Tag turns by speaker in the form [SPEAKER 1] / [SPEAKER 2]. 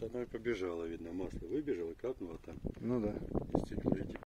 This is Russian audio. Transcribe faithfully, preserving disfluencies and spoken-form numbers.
[SPEAKER 1] оно и побежало, видно, масло выбежало, капнуло там.
[SPEAKER 2] Ну да.
[SPEAKER 1] Действительно, эти